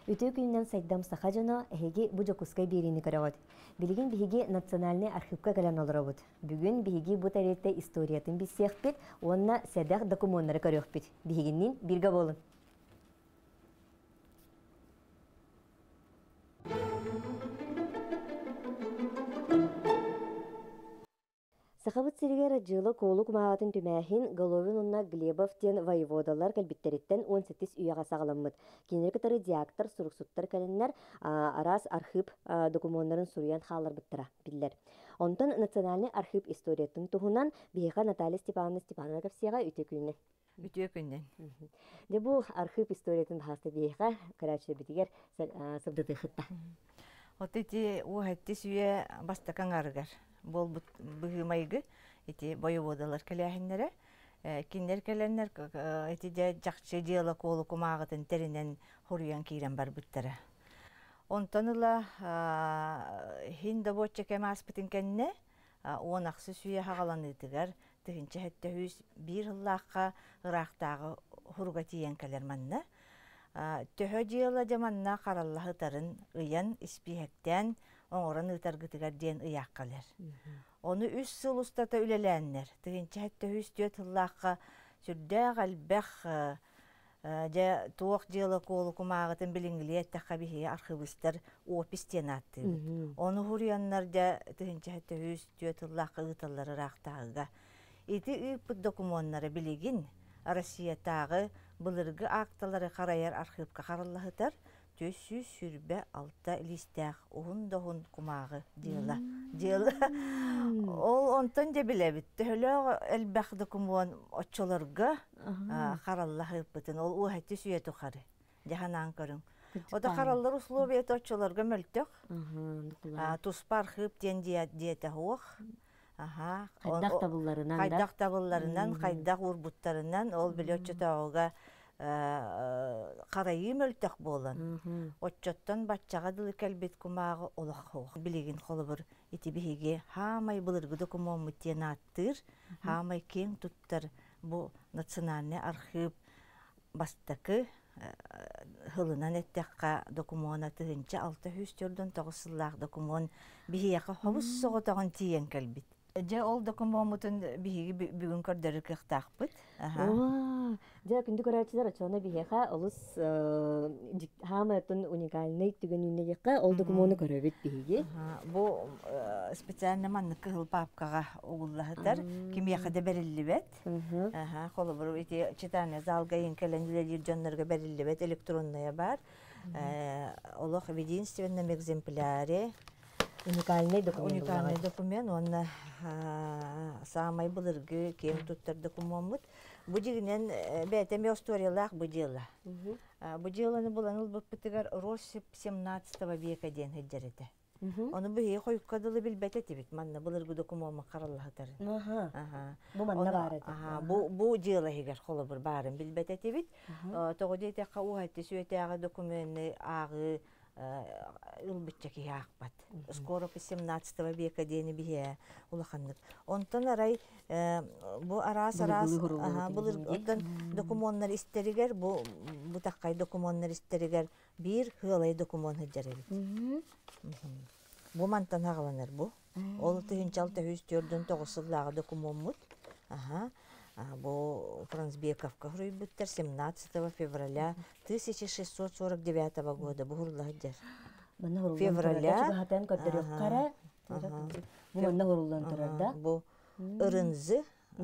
Үтө күннен сайдам сахажана эһиги бу жокускай биrini көрөгөт. Билигин биһиги национальный архивка кэлэн олоробут. Бүгүн биһиги бу тарихта историятын биссиэхпит, уонна сэдэх документтары көрөөхпүт. Биһигиннин бирге болун. Сахабыт сиригер жылы колук маатын түмәһин Головин онна Глебов тен воеводалар кәлбиттериттен 18 үйаға сағаламмыт. Кенеркетары диактор, суруксуттар кәліннер арас архив документтарын суруян халар биттара биллер. Онтан национальный архив историятын туһунан биһига Наталья Степановна Кавсияга үтө күнне. Үтө күннен. Де бу архив историятын хаста биһига карачы битигер сыбдыты хытта. Отти уһатти сүйе бастакан аргар. Бол быгымайгы ити воеводалар каляхиннере киндер каленнер ити де жакчы дела колу кумагытын теринен хоруян кирен бар буттара. Онтаныла хинда бочча кемаспытын кенне он аксы сүйе хагаланыдыгар тыгынча хетте хүз бир ыллакка ырактагы хуруга тиен калерманна. Төһө дела жаманна караллахытарын ыян испихектен оңоран ытаргытыгар ден ыяк калер. Onu 3 сыл устата үлеләннер. Тыгынча хәтта хүстө тыллакка сүрдә галбәх жа туак дела колу кумагытын билингиле тахабихи архивистер опистен атты. Оны хуряннар да тыгынча хәтта хүстө тыллакка ыталлары рактагыга. Ити үп документтары билигин Россиятагы былыргы акталары караяр архивка караллахытар. Төсү сүрбе алта листах уһун кумагы дела. Ол онтон де билебит. Төлө элбах документ очолорга караллахы бытын. Ол уһатты сүйету кары. Жаханан көрүң. Ода караллар условият очолорга мөлтөк. Туспа архив тен диете хуох. Кайдак табылларынан, кайдак урбуттарынан ол билече тагыга карайы мөлтөк болан. Отчоттон баччага дылы келбет кумагы олох. Билигин холобур ити биһиге хамай былыргы документ мутен аттыр, хамай кең туттар бу национальный архив бастакы хылынан эттекка документ тыгынча 609 сыллах документ биһиге хобус соготогон тиен келбит. Жа ол документын биһиги бүгүн көрдөрү кыктакпыт. Жа күндү көрөчүлөр очона биһига олус хаматын уникальный түгөн үнегекка ол документты көрөбүт биһиги. Бу специально манны кыл папкага угуллахтар кимияка да берилибет. Холобур ити читание залга инкелендилер жоннорго берилибет электронная бар. Олох в единственном экземпляре Уникальный документ, он самый былыргы кем туттар документ. Бу дигинен бетеме историялах бу дела. Бу деланы буланыл быптыгар Россип 17 века ден хеджерете. Оны бу койкадылы билбете тибит. Манна былыргы документ караллахтар. Бу манна бар. Бу дела хегер холобур барын билбете тибит. Тогодете кауатты сөйтега документны агы ылбытчаки яқпат. Скоро по 17 века дейіні бие улаханнык. Онтан арай бу арас бұлыр документтар истеригер, бу таққай документтар истеригер bir хылай документ хеджеребит. Бу мантан ағаланыр бу. Ол тыгынчалта 109 сыллағы документ. Бу Францбековка хрюйбуттер 17 февраля 1649 года. Бу хурлахыджар. Февраля. Бу ырынзы.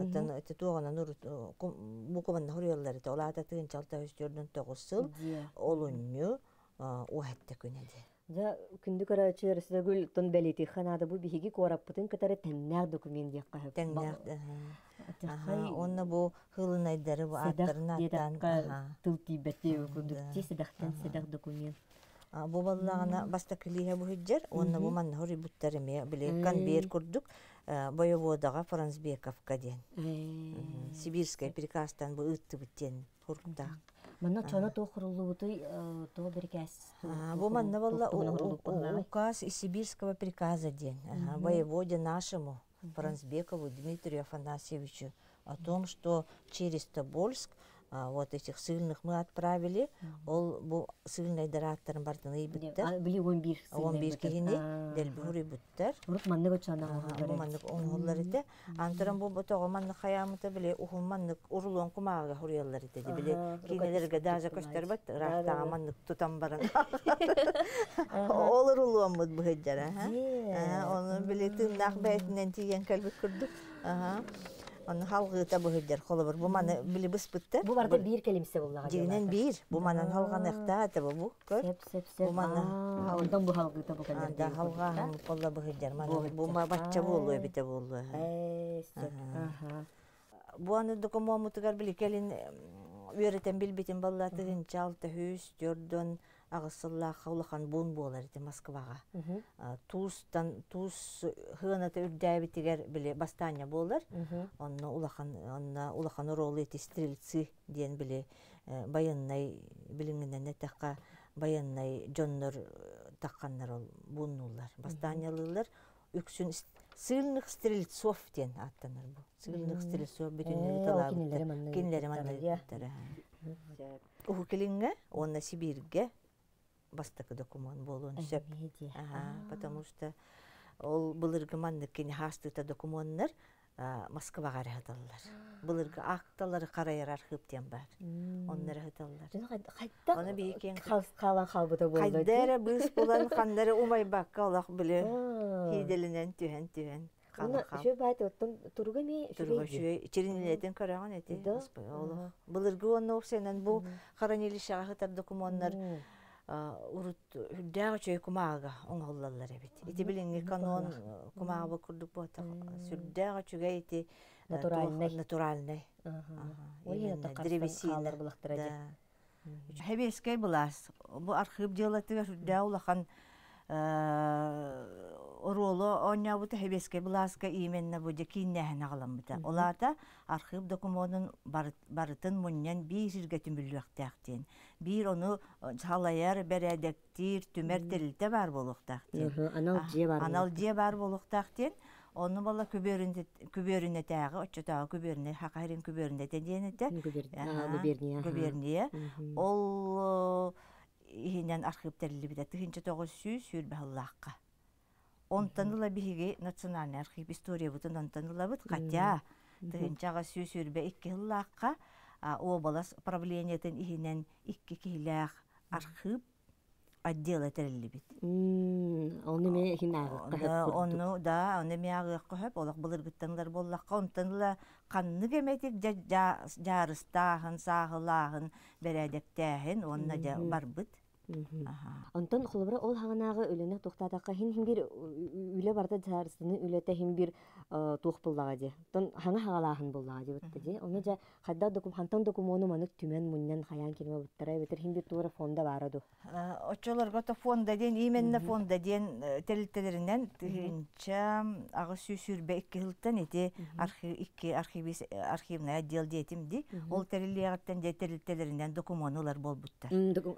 Бу команда хурьяллары. Олата тыгынчалта 109 сыл. Олунью уәтті күнеді. Ja күндү көрөчүлөр сөгүл тон белити ханада бу биһиги кораппытын кытары теннер документ якка хап. Теннер. Онна бу хылынайдары бу аттарын аттан. Тылти бете күндүкти седахтан седах документ. Бу баллагына бастакылыга бу хиджер, онна бу манна хори буттарыме билekkan бер курдук воеводага Францбековка ден. Сибирская приказтан бу ытты буттен курдак. Манна чона тохрулуты то беркас. Бу манна балла указ из сибирского приказа ден. Воеводе нашему Францбекову Дмитрию Афанасьевичу о том, что через Тобольск Вот этих сыльных мы отправили. Ол бу сыльный дыраттарын бартын ыйбыттар. Били 11 11 кихини дел бури буттар. Урут манны гочана Бу маннык оңоллар ите. Антыран бу тоғы маннык хаямыта биле ухун маннык урулуон кумага хурияллар ите. Биле кинелерге дажа көстер бат. Рахтага маннык тутан баран. Ол урулуон мут бу хеджара. Onu биле тыннак бәйтінен тиген кәлбік күрдік. Onu halgıta bu hüdder kolubur. Bu manı bili bıspıttı. Bu barda bir kelimse bullağa. Ciginen bir. Bu manın halganıqta atı bu. Sep. Bu manı. Ondan bu halgıta bu kadar. Da halga ham kolla bu hüdder. Bu batça bu oluyor bite bu oluyor. Bu anı dokumu mutugar bili kelin öğreten bilbitin ballatı hinçe altı hüs, gördün. Ağısılla xavlaxan bun bolar iti Moskvaga. Tuz hığınata ürdäy bitiger bile bastanya bolar. Onna ulaxan urolu iti strelitsi diyen bile bayanay bilinginen netakka bayanay jonnor taqqanlar ol bunullar. Bastanyalılar üksün sığınlık strelitsov diyen attanır bu. Sığınlık strelitsov bütünleri talabıttır. Kinleri manlayıttır. Uhu kilinge onna Sibirge бастакы документ болуын сөп. Потому что ол былыргы маннык кені хастыта документтер Москваға рахаталар. Былыргы акталары қарайыр архивтен бар. Оннары рахаталар. Оны бейкен қалан қалбыда болды. Қайдары бұс болан қандары умай баққа олақ білі. Хейделінен түйен. Шөй байты оттын тұрғы ме? Тұрғы шөй. Черенелетін көраған әте. Былыргы оны оқсенен бұл қаранелі шағытар документтер урут хүддәгә чөй кумага оңголлалар бит. Ити билинги канон кумага курдук бота. Сүрдәгә чөгә ити натуральный. Ой, древесина булактыра. Хәбескәй булас. Бу архив делатыга сүрдә улахан ороло оня бу хәбескәй буласка именне бу декиннәһен агалам бита. Олата архив документын барытын моннан bir җиргә төмүлләктәктен. Bir onu çalayar beredektir tümertelte var boluqtaqten. Anal diye var boluqtaqten. Onu balla kübörüne tağı, oçatağı kübörüne, haqayrin kübörüne dediyenete. Kübörniye. Ol hinen arxivterli bide 1900 sürbehalлаққа. Ontanıla bihigi nasyonal arxiv historiya butun ontanıla bit qatya. 1900 sürbe 2 hillaqqa. O балас правлениятын ихинен 2 килах архив отдел этерилли бит. Оны ме хинагы. Оны мягы көхөп, олак былыргыттанлар боллакка онтанла канны кеметик жарыстагын, сагылагын бередектәһин, онна да барбыт. Онтон холбара ол хагынагы өлөнө токтатакка хин бир үле барда жарыстыны үлете хин бир туохпуллага де. Тон хаңа хагалаахын буллага де битти де. Оны жа хадда хантан документу манык түмен муннан хаян кирме буттара битер хин бир тура фонда бараду. Очолорго то фонда ден, именне фонда ден телителеринен тыгынча агы сүрбе 2 жылдан эти архивный отдел детимди. Ол телелегаттан же телителеринен документлар болбуттар.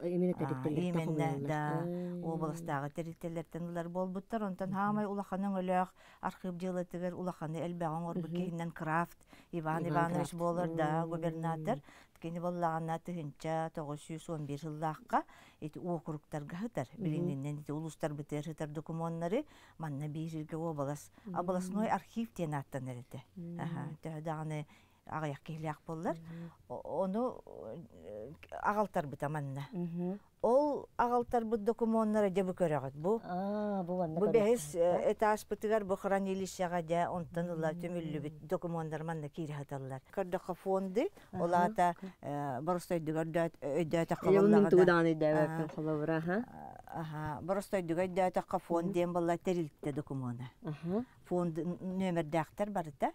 Именне да областагы телителерден улар болбуттар. Онтан хамай улаханын өлөк архив делетигер улаханы элбагын орбукенен Крафт Иван Иванович болор да губернатор. Кени боллагана тыгынча 911 жыллакка эти округтарга хытар. Билингенден эти улустар битер хытар документтары манна бирге областной архив тен аттаныр эте. Тәдәгәне агаяк киләк буллар. Оны агалтар битаманна. Ол агалтар бу документтары дебе көрәгәт бу. Бу бәһис этаж битгәр бу хранилищега да онтанылар төмөллү бит документтар манна кире хаталар. Кырдыкка фонды олата барыстай дигәрдә өйдә калганларга. Тудан өйдә калабыра, барыстай дигәрдә фонд дигән баллар терилтте документы. Фонд номер дәхтер барда.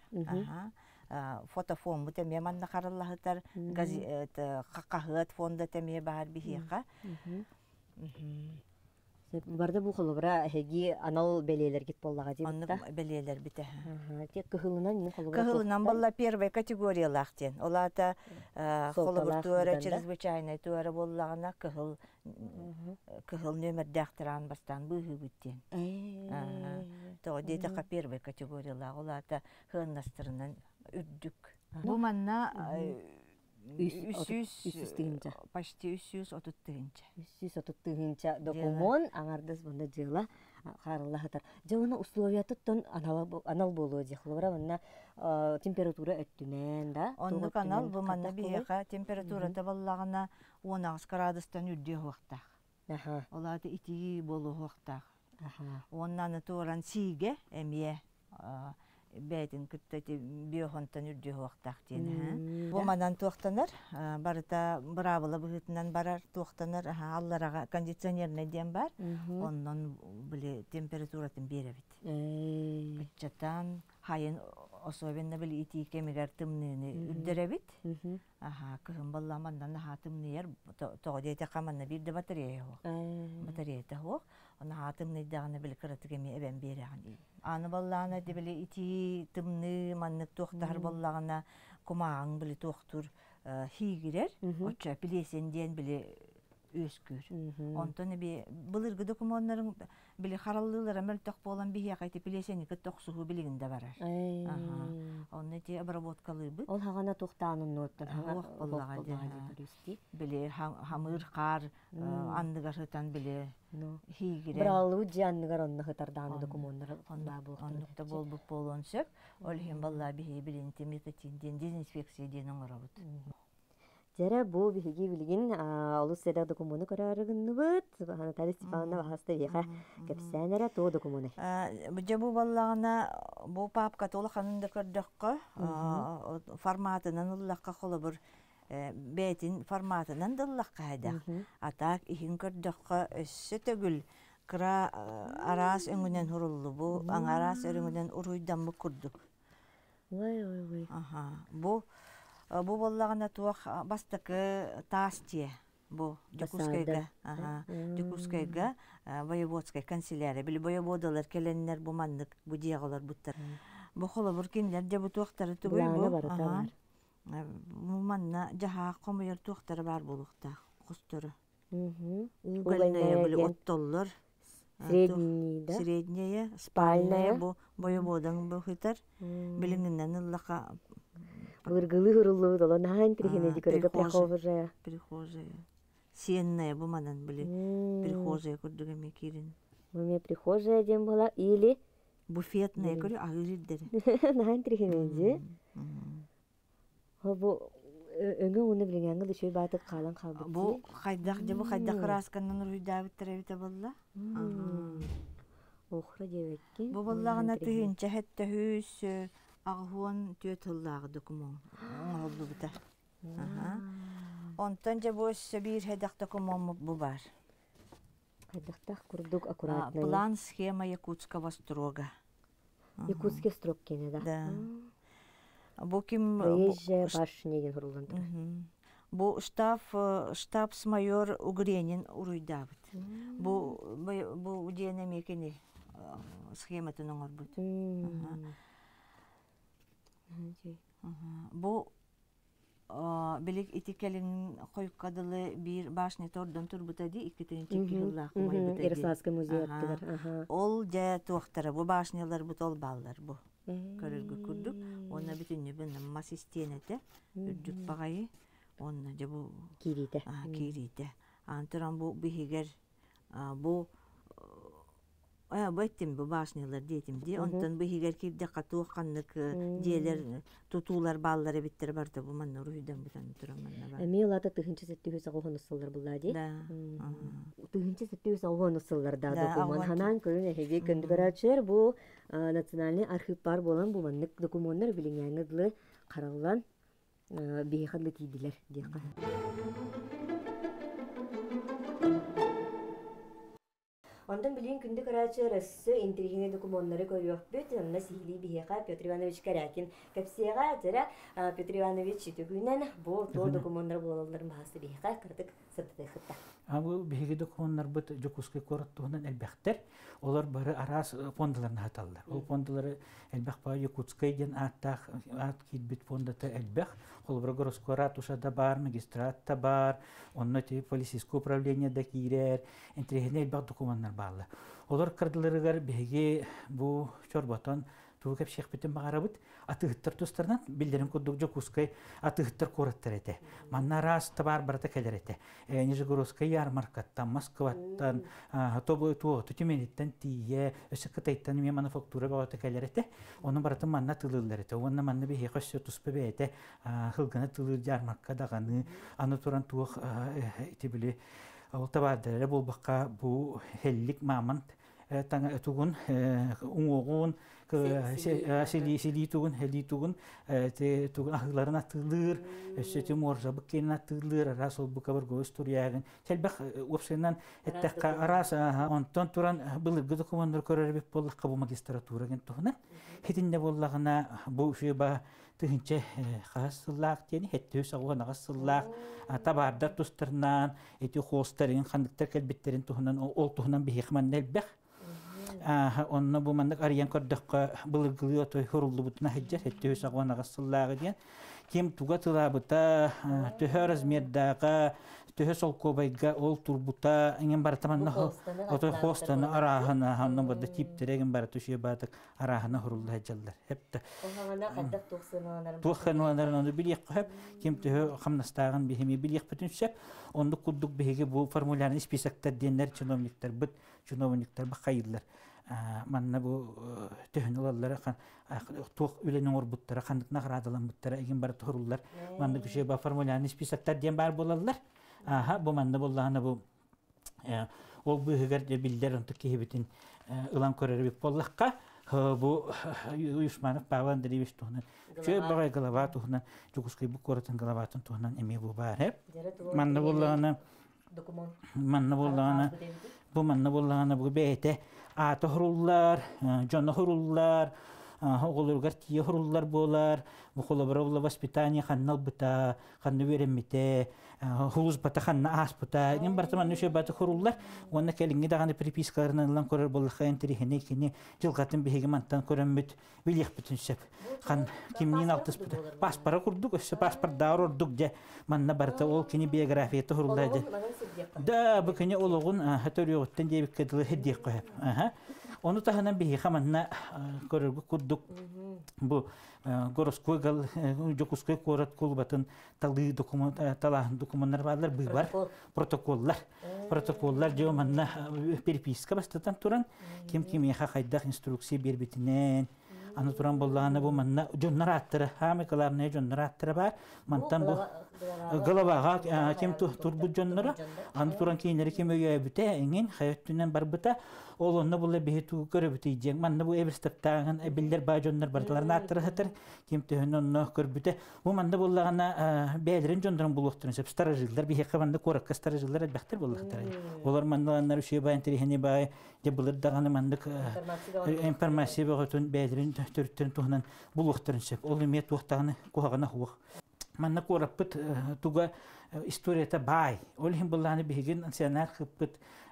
Фотофон бу теме манна караллахтар газет какахыт фонда теме бар бихиха. Барда бу холбара хеги анал белелер кит боллага дип. Аны белелер бите. Тек кыһылынан не холбара. Кыһылынан балла первая категориялахтен. Олата холбар туара чрезвычайный туара боллагана кыһыл номер дәхтеран бастан быһы биттен. То дете первая категориялар олата хыннастырынан үрдүк. Бу манна үсүстигинча. почти 330 330 документ аңардыс бунда жыла харылла хатар. Жауна условиятыттан анал болуы дехлора ванна температура өттүнен да. Онны канал бу манна бияка температура табаллагына 19 градустан үрдү вакта. Аха. Оларды ити болу вакта. Аха. Оннан туран сиге эмие бәйтин күттәти биохонтан үрдү вакта тиен. Бу манан туктанар, барыта бравыла быгытынан барар туктанар, алларага кондиционерне дем бар. Оннан биле температуратын беребит. Чатан хайын особенно биле ити кемигер тымныны үрдеребит. Кыһын балламандан хатымныр тоодете каманна бирде батарея. Батарея тахо. Она хатымны даганы биле кыратыгеме эбен береган. Аны баллана дебеле ити тымны маннык тохтар баллагына кумаң биле тохтур хигирер. Оча билесенден биле өскөр. Онтон би былыргы документларын биле хараллылар мөлтөк болан бие кайты билесени көтөксүгү билигинде барар. Онны те обработкалы бу. Ол хагана тохтаанын ноттан боллаган биле хамыр кар андыгар хытан биле хигире. Бралуу жанныгар онны хытардааны документтар онда бул. Оннукта болбук болонсөп, ол хем балла бие билин темекетинден дезинфекция денен орабыт. Жара бу биһиги билигин олус седа документу көрөрүгүннүбүт. Наталья Степановна баһаста веха кепсәнәре то документы. Бу баллагына бу папка толы ханында көрдөккө форматынан уллакка холобур бетин форматынан дыллакка хада. Атак ихин көрдөккө өссө төгүл кыра арас өңүнөн хуруллу бу аңарас өрүңүнөн уруйдан бу курдук. Ой. Бу боллагына туох бастакы тастие бу Жукускайга воеводская канцелярия били воеводалар келеннер бу мандык бу диагалар буттар бу холобур киндер же бу туохтары тугуй бу манна жаха комуяр туохтары бар булукта кустуру угольная били оттоллор средняя спальная бу воеводаң бу хытар билиңинен ыллака Выргылы хуруллу доло нахан трихинеди көрөгө прихожая. Сенная бу манан били прихожая көрдүгө мекирин. Мне прихожая дем была или буфетная көрө агырдер. Нахан трихинеди. Бу өңө уну билгенге дөшөй батып калан калды. Бу хайдак же бу хайдак раскандан руйдабыт теребите болла. Охра дебекки. Бу боллагына тыгынча хетте хүс Агуон түйөтыллағы документ. Оңғылды бұта. Онтан же бұл сөбір хедақ документ бұл бар. Хедақтақ күрдік аккуратный. План схема Якутского строга. Якутский строг кені, да? Да. Бұл кім... Проезжая башнеген ғырылданды. Бұл штабс-майор Угренин ұруйдабыд. Бұл дейіне мекені схематын оңыр бұд. Бу билик итикелин койкадылы бир башня тордон турбутади 2-нче жыллак майбытади. Ярославский музей аттыгар. Ол же туактары бу башнялар бу толбаллар бу. Көрөргө күрдүк. Онна бүтүнү бу массистенете үрдүк багайы. Онна же бу кирите. Антыран бу бихигер бу Бөттім бұл башнылар дейтімде, онтан бұхигер кирде қатуық қаннық дейлер, тұтулар, баллары біттер барды бұл манна ұрүйден бұтан тұраманна бар. Әме олады тұхынчы сәтті өз ағуған ұсылар бұлла де? Да. Тұхынчы сәтті өз ағуған ұсылар да документ. Ханан көрін әхеге көнді көрәтшер бұл национальный архив бар болан бұл маннық документтар біліңәңідлі қаралан бейхадлы тейділер дейқа. Ондан билин күндү карачы рөссө интригине документтары көрөппүт, анна сихили бихека Петр Иванович Карякин. Кепсига жара Петр Иванович үтүгүнен бу то документтар бололорун баасы бихека кырдык сыртты хытта. Бу биһиги документтар бут Жукускай кораттугунан элбэхтер, олар бары арас фондаларына хаталлар. Ол фондалары элбэх ба Якутскайден аттах ат китбит фондата элбэх, ол Городской ратушада бар, магистратта бар, онно те полицейское управление да кирер, интригине элбэх документтар баалла. Олар кырдыларыгар биһиги бу чорботон тугап шехбетен багарабыт атыгыттар тустардан билдерин кудук жокускай атыгыттар кораттар эте. Манна раз табар барата келерете. Нижегородская ярмаркаттан, Москваттан, тобы туо тутимениттен тие, өсөккөтөйттен ме мануфактура багата келерете. Onun baratan manna tılırlar ete. Onun manna bir hekası tuspı beyte. Hılgana tılır yarmarka dağını. Anı turan tuğ itibili. Olta vardır. Bu bakka bu hellik mamant. Tanga tuğun. Unğuğun. Sili tuğun. Heli tuğun. Tuğun ahılarına tılır. Seti morza bıkkena tılır. Aras ol bu kabar göğüs turiyağın. Selbek opsiyonan ettekka aras. Ondan turan bılırgı dokumandır korar bir bollakka bu magistratura gen tuğunan. Hedinde bollağına bu şuba tığınca xasıllaq diyeni hette hüsağına xasıllaq tabarda tustırnan eti xostarin xandıktar kelbetlerin tuğunan ol tuğunan bir hikman nelbeq onna bu mandık arayan kordaqqa bılırgılıyor toy huruldu butuna heccer hette hüsağına xasıllaq diyen kim tuğa tılabıta tühör azmerdaqa tühör solkobayga ol turbuta ingen baratamanna otoy xostana arahana hanna barda tipteregen baratu şebatak arahana huruldu hecjallar hepte Ohana qaddaq toqsanalar. Tuğhanlardan onu biliyor hep kim tühö xamnastağın bihimi biliyor bütün şep onu kudduk bihige bu formularını ispesaktar diyenler чиновниктер bit чиновниктер bakayırlar manna bu tühünülallara kan tuğ ülenin orbuttara kandık naqradalan buttara egin bar tuhurullar manna köşe ba formularını ispesaktar diyen bar bolallar aha bu manna bollahana bu ol bu hıgar bilder onu kehibitin ılan köreri bir bollakka bu uyuşmanık bağlan deriviş tuğunan. Şöyle bağay galavat tuğunan. Cukuskay bu koratın galavatın tuğunan emi bu var hep. Manna bollağına bu manna bollağına bu beyte atı hurullar, canı hurullar, oğulurgar tiye hurullar bolar. Bu kolaboravla vaspitaniya kannal bıta, kannu veremite, huluz bata kanna as bıta. Yen bartaman nüşe batı hurullar. Ona kelingi dağını pripiskalarından lan korar bollakka enterihine kini jılgatın bihegi mantan koremmüt viliyah bütün sep. Kan kimliğin altıs bıta. Paspara kurduk, össe paspar dağır orduk de. Manna barta ol kini biyografiyeti hurullar de. Da bu kini oluğun hatör yoğutten diye bir kadılı hediye koyap. Onu tahanan bihi xamanna korurgu kudduk bu goroskoygal jokuskoy korat kulbatın talı dokumanlar varlar bu var protokollar diyor manna perpiska bastatan turan kim kimi xaqayda instruksiya berbitinen anu turan bollağına bu manna jonnar attırı hami kalarne jonnar attırı var mantan bu galabağa kim turbu jonnara anu turan kiyinleri kim öye büte engin hayattünen barbıta Oğlunna bulla bihitu körübütü yiyecek. Manna bu eversteptağın ebiller bajonlar bardalarına attırı hatır. Kim tühün onu körübütü. Bu manda bullağına beylerin jonların buluqtırın. Sep starajılar bihekka manda korakka starajılar elbektir bullaqtır. Olar mandalanlar üşüye bayan terihini bay. Cebular dağını mandık informasiya bağıtın beylerin törüttürün tuğunan buluqtırın sep. Olu miyet tuğtağını kuhağına huğ. Manna korapıt tuğa istoriyata bay. Olihim bullağını bihegin ansiyanar kıpıt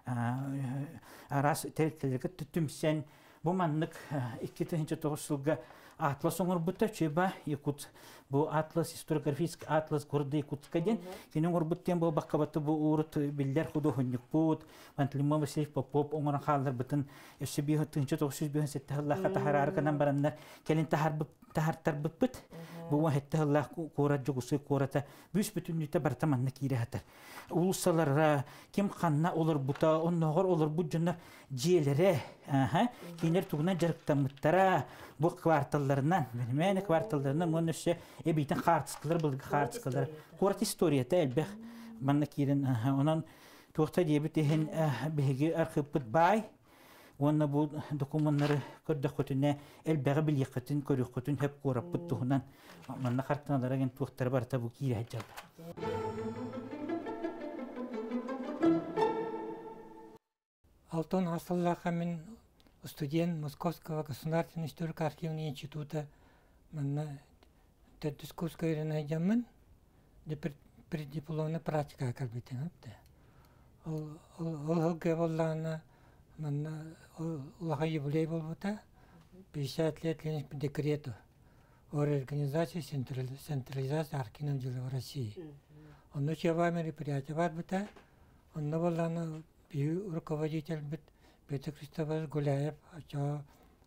aras terkeleket tütümsen bu manlık 2009 yılga Atlas onur butta çeba Yakut bu Atlas historiografik Atlas kurdu Yakutskaden kinin orbutten bu bakkabatı bu urut biller hudu hunyuk put mantlima Vasiliy Popov onur hallar bütün eşbiye 1997 Allah taharar kanan baranlar kelin tahar bıt bu hette Allah korat jogusu korata büs bütün nite bartamanna kire hatar ulusalara kim kanna olur buta onnoğor olur bu cunna cielere kiner tuguna jarıktan muttara bu kvartallarından benim kvartallarından monuşe ebiten kartıskılar bulgu kartıskılar korat historiyata elbek manna kiren onun tuğta diye bitihin behgi arkıpıt bay Ona bu dokumanları kördekotüne elbege bil yakatin körükotün hep korapıt tuğunan manna kartanalara gen tuğtara barata bu kire heccal. Алтон Асыллаха мен студент Московского государственного историко-архивного института манна Тетусковская ренайдямын преддипломная практика калбитен апты. Ол геволлана манна улаха юбилей болбута 50 лет ленинск по декрету о реорганизации централизации архивного дела в России. Он учева мероприятие барбута, он наволлана руководитель Петр Христович Гуляев,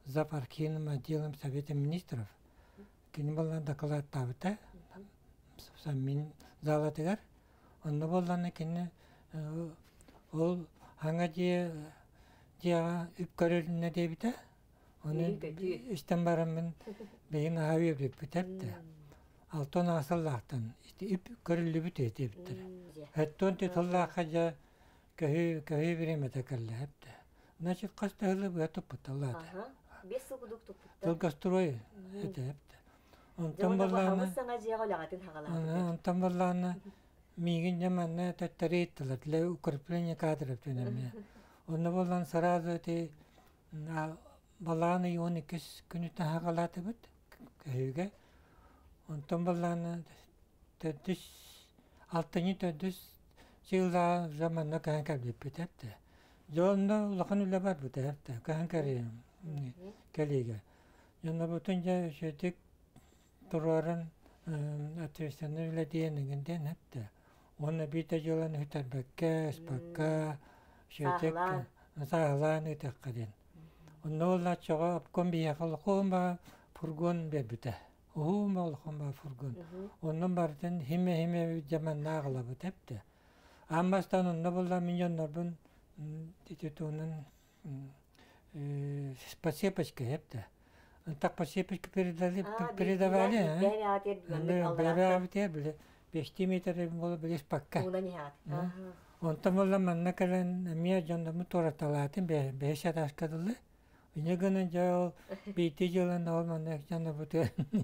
за партийным отделом Совета министров. Кини болан доклад табыта. Саммин залатыгар. Онда болан кини ол ханга жия үп көрөлүнө дебите. Onu işten barımın beyin havi bipterdi. Altın asıllahtan işte ip körüllü büteydi bitter. Hatta titolla kaca köhü birime kalle hepte. Naçı kasta hılı bu yatıp Allah. Aha. Beş sokuduk topukta. Tılgastroy hepte. Ondan bahamız sana ciğer olağatın hağalar. Ondan ballana migin zamanla tattari ettiler. Le ukırplenya kadırıp dönemeye. Onda ballan sarazı te balağını 12 günü daha kalatı bit köyge. Ondan balağını tedis altını tedis yılda zamanla kan kalbip bitepti. Yolunda ulakın üle var bu tepti. Kan karıyım. Gelige. Yanına bütünce şeydik durarın ateşten öyle diyeninden hepti. Ona bir de yolunu hüterbekke, spakka, şeydik sağlan ötekkadin. Onnolla çoğa kombiye kalkoma furgon bebite. Ohuma olkoma furgon. Ondan bardan hime zaman nağla bitepti. Amastan onna bolla milyonlar bun titutunun spasiyapışka hepti. Tak spasiyapışka передавали. Бәбәте биле 5 метр болуп биле спакка. Ona nihat. Ondan bolla manna kalan miya jonda motora talatin be şadaşkadılı. Yine jao biti jolan olmanı jana bute.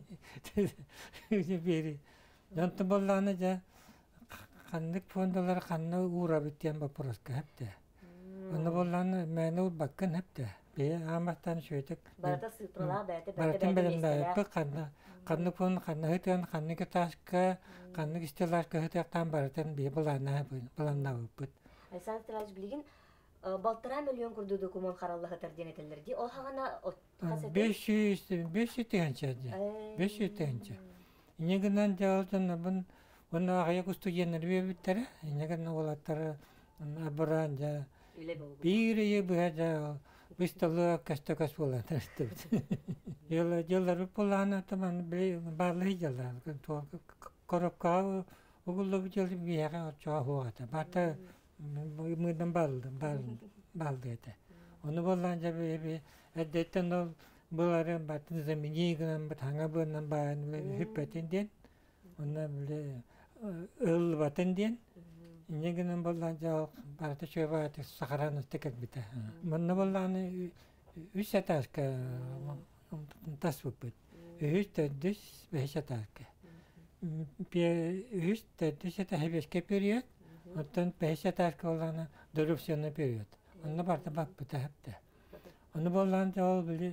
Biri. Jonda bollana ja kandık fondalar kanna uğra bitiyen baproska hepte. Onu bollana menu bakın hepte. Be amastan şöytek. Barata sıtralar bete Baratan belimde hep kanna fon kanna heten kanna kataşka kanna istelaşka hetektan baratan be bulana but. Aysan Sıraj bilgin baltıra milyon kurdu doküman kararlı hatır denetilirdi. O hana 500 tençe. 500 tençe. İnegenden jağıldan bun ona ayak ustu yenir bitere. İnegen olatara abranja. Bir buhaja bistalı kastakas bolan işte. Yıllar polana tamam bağlı yıllar. Korokka ogullu bir yere çoğu huata. Bata mıdan baldı ete. Onu bolanca bir edetten o bunların batın zemini giden bat hanga bundan bayan hüppetin diyen. Ona böyle öl batın diyen. İnce giden bolanca barata şöyle batı sakaran üstekek bite. Bunda bolanı üç ataşka tasvıpıt. Üç tedüş beş ataşka. Üç tedüş ataşka periyot. Ondan 5 ataşka olana dörüpsiyonu periyot. Onu barta bak bite hepte. Onu bolanca ol bile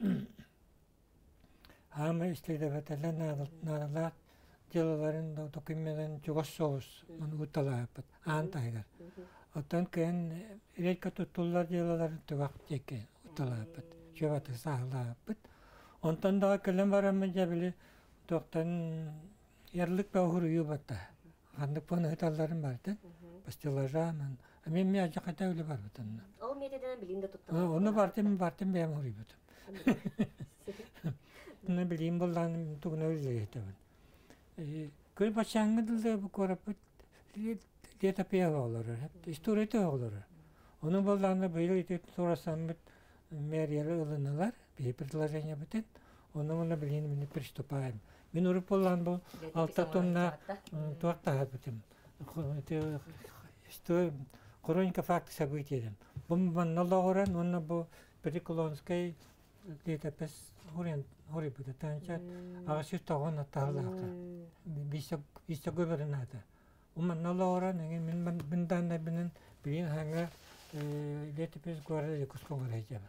ama işte veteler nadalar yılların dokümenlerin çok soğuz. Onu utala yapıt. Antaygar. Ondanken ilk tutullar yılların tuvak çeke utala yapıt. Şöyle sağla yapıt. Ondan daha kelem varamayınca bile doktorun yerlik ve huruyu battı. Kandık bana hıtallarım vardı. Bastılar rağmen. Ama mi acı kata öyle var butanla. O meteden bilinde tuttu. Onu bartım benim huruyu butum. Bunu bileyim bullanım tuğuna öyle yetemin. Köy başangıdıldı bu korapıt liyetapıya olur. İsturete olur. Onu bullandı böyle sonrasında meriyeli ılınılar. Beypirdiler yapıtın. Onu bana bileyim beni pristopayım. Ben urup olan bu altta tonla tuakta yapıtım. İşte kronika fakti sabıtiyedim. Bu bana oran onu bu perikulonskay liyetapes hori budu tanca ağaçı tağın atarlaka. Bisa gobernada. Bana oran yani bundan da benim bilin hanga liyetapes guarda kuskonga rejaba.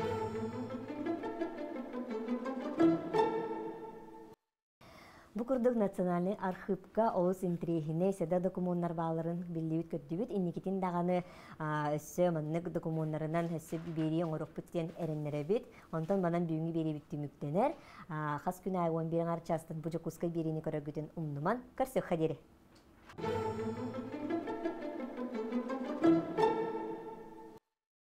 Bu kurduk Naциональный arxivka olus intrihine seda dokumentar bağların bildiğit kötübüt innikitin dağını össö manныk dokumentarından hössü biberi oңorokput diyen erenlere bit. Ondan banan büyüngü beri bitti müktener. Has gün ay 11 arçastın bu jokuskay berini körögütün umnuman. Karsök haderi.